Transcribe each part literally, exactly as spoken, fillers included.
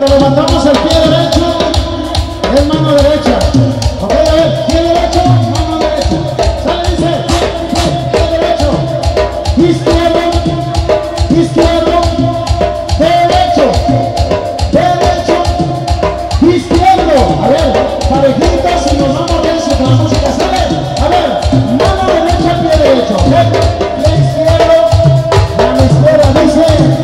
levantamos el pie derecho, es mano derecha. Ok, a ver, pie derecho, mano derecha. Sale, dice, pie, pie, pie derecho, izquierdo, izquierdo, derecho, derecho, izquierdo. A ver, parejitos y nos vamos denso con la música. Sale, a ver, mano derecha, pie derecho. ¿Okay? La izquierda, la izquierda dice.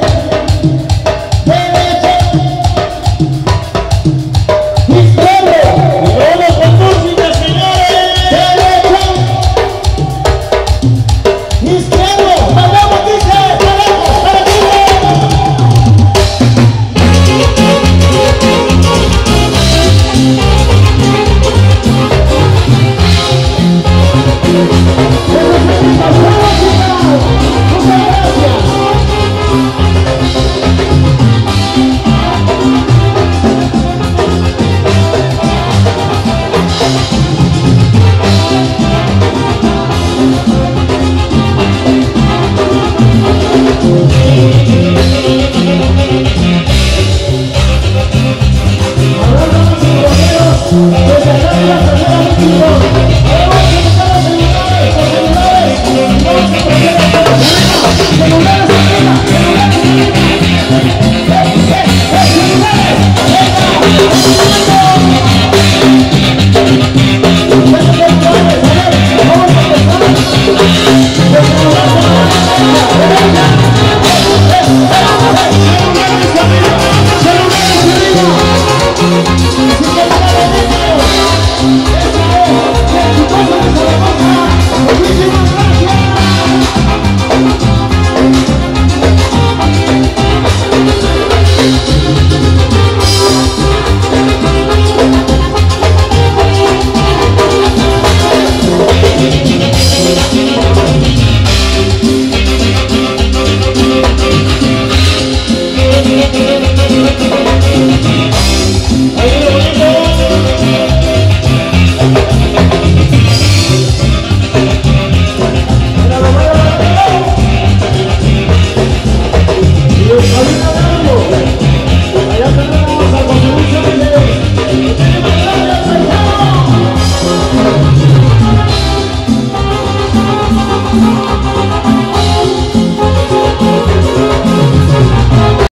¡Celulares!